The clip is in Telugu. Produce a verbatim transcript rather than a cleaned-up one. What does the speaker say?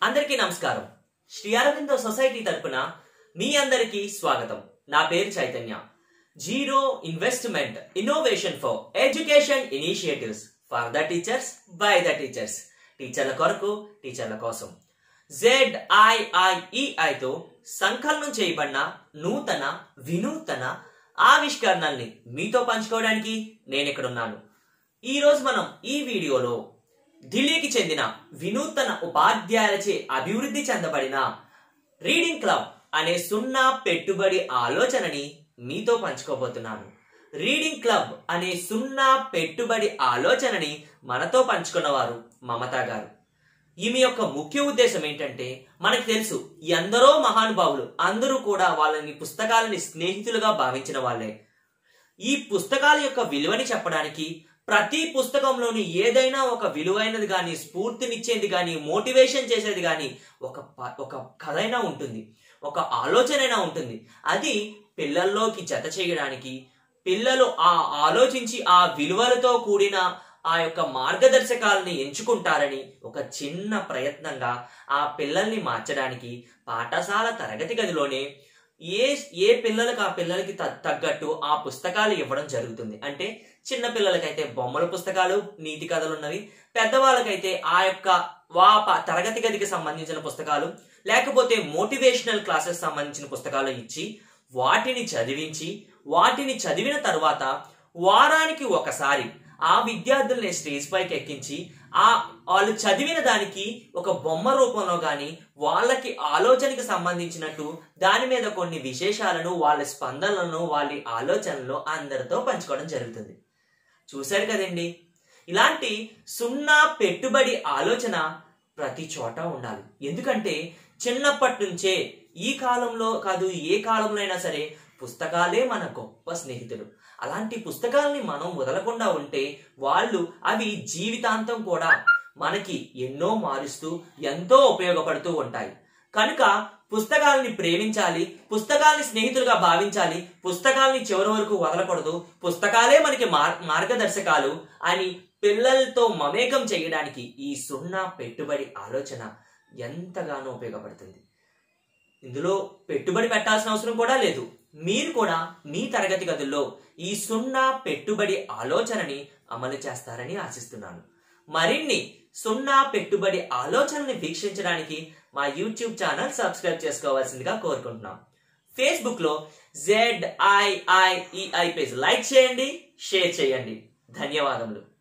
అందరికీ నమస్కారం. శ్రీ అరవిందో సొసైటీ తరపున మీ అందరికీ స్వాగతం. నా పేరు Chaitanya. Zero investment innovation for education initiatives for the teachers by the teachers. టీచర్ల కొరకు టీచర్ల కోసం జెడ్ఐఐఈఐతో సంకలనం చేయబడిన నూతన వినూతన ఆవిష్కరణల్ని మీతో పంచుకోవడానికి నేను ఇక్కడ ఉన్నాను. ఈ రోజు మనం ఈ వీడియోలో ఢిల్లీకి చెందిన వినూతన ఉపాధ్యాయులచే అభివృద్ధి చెందబడిన రీడింగ్ క్లబ్ అనే సున్నా పెట్టుబడి ఆలోచనని మీతో పంచుకోబోతున్నాను. రీడింగ్ క్లబ్ అనే సున్నా పెట్టుబడి ఆలోచనని మనతో పంచుకున్నవారు మమతా గారు. ఈమె యొక్క ముఖ్య ఉద్దేశం ఏంటంటే, మనకు తెలుసు ఎందరో మహానుభావులు అందరూ కూడా వాళ్ళని పుస్తకాలని స్నేహితులుగా భావించిన వాళ్ళే. ఈ పుస్తకాల యొక్క విలువని చెప్పడానికి ప్రతి పుస్తకంలోని ఏదైనా ఒక విలువైనది కానీ, స్ఫూర్తినిచ్చేది కానీ, మోటివేషన్ చేసేది కానీ ఒక ఒక కథ అయినా ఉంటుంది, ఒక ఆలోచన అయినా ఉంటుంది. అది పిల్లల్లోకి జత చేయడానికి, పిల్లలు ఆ ఆలోచించి ఆ విలువలతో కూడిన ఆ యొక్క మార్గదర్శకాలని ఎంచుకుంటారని ఒక చిన్న ప్రయత్నంగా ఆ పిల్లల్ని మార్చడానికి పాఠశాల తరగతి గదిలోనే ఏ ఏ పిల్లలకు ఆ పిల్లలకి తగ్గట్టు ఆ పుస్తకాలు ఇవ్వడం జరుగుతుంది. అంటే చిన్న పిల్లలకైతే బొమ్మల పుస్తకాలు, నీతి కథలు ఉన్నవి, పెద్దవాళ్ళకైతే ఆ యొక్క వా తరగతి గదికి సంబంధించిన పుస్తకాలు, లేకపోతే మోటివేషనల్ క్లాసెస్ సంబంధించిన పుస్తకాలు ఇచ్చి వాటిని చదివించి, వాటిని చదివిన తర్వాత వారానికి ఒకసారి ఆ విద్యార్థుల్ని స్టేజ్ పైకి ఎక్కించి ఆ వాళ్ళు చదివిన దానికి ఒక బొమ్మ రూపంలో కానీ, వాళ్ళకి ఆలోచనకి సంబంధించినట్టు దాని మీద కొన్ని విశేషాలను, వాళ్ళ స్పందనలను, వాళ్ళ ఆలోచనలు అందరితో పంచుకోవడం జరుగుతుంది. చూశారు కదండి, ఇలాంటి సున్నా పెట్టుబడి ఆలోచన ప్రతి చోట ఉండాలి. ఎందుకంటే చిన్నప్పటి నుంచే, ఈ కాలంలో కాదు ఏ కాలంలో అయినా సరే పుస్తకాలే మన గొప్ప స్నేహితులు. అలాంటి పుస్తకాలని మనం వదలకుండా ఉంటే వాళ్ళు అవి జీవితాంతం కూడా మనకి ఎన్నో మారుస్తూ ఎంతో ఉపయోగపడుతూ ఉంటాయి. కనుక పుస్తకాలని ప్రేమించాలి, పుస్తకాలని స్నేహితులుగా భావించాలి, పుస్తకాలని చివరి వరకు వదలకూడదు, పుస్తకాలే మనకి మార్గదర్శకాలు అని పిల్లలతో మమేకం చేయడానికి ఈ సున్నా పెట్టుబడి ఆలోచన ఎంతగానో ఉపయోగపడుతుంది. ఇందులో పెట్టుబడి పెట్టాల్సిన అవసరం కూడా లేదు. మీరు కూడా మీ తరగతి గదుల్లో ఈ సున్నా పెట్టుబడి ఆలోచనని అమలు చేస్తారని ఆశిస్తున్నాను. మరిన్ని సున్నా పెట్టుబడి ఆలోచనని వీక్షించడానికి మా యూట్యూబ్ ఛానల్ సబ్స్క్రైబ్ చేసుకోవాల్సిందిగా కోరుకుంటున్నాం. ఫేస్బుక్ లో జెడ్ఐఐఈఐ పేజ్ లైక్ చేయండి, షేర్ చేయండి. ధన్యవాదములు.